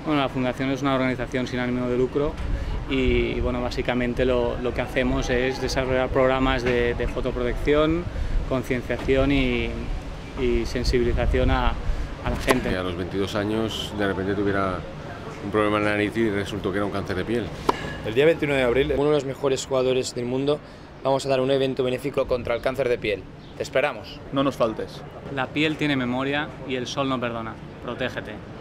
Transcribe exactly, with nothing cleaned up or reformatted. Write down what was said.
Bueno, la Fundación es una organización sin ánimo de lucro y, bueno, básicamente lo, lo que hacemos es desarrollar programas de, de fotoprotección, concienciación y, y sensibilización a, a la gente. Que a los veintidós años de repente tuviera un problema en la nariz y resultó que era un cáncer de piel. El día veintiuno de abril, uno de los mejores jugadores del mundo, vamos a dar un evento benéfico contra el cáncer de piel. Te esperamos. No nos faltes. La piel tiene memoria y el sol no perdona. Protégete.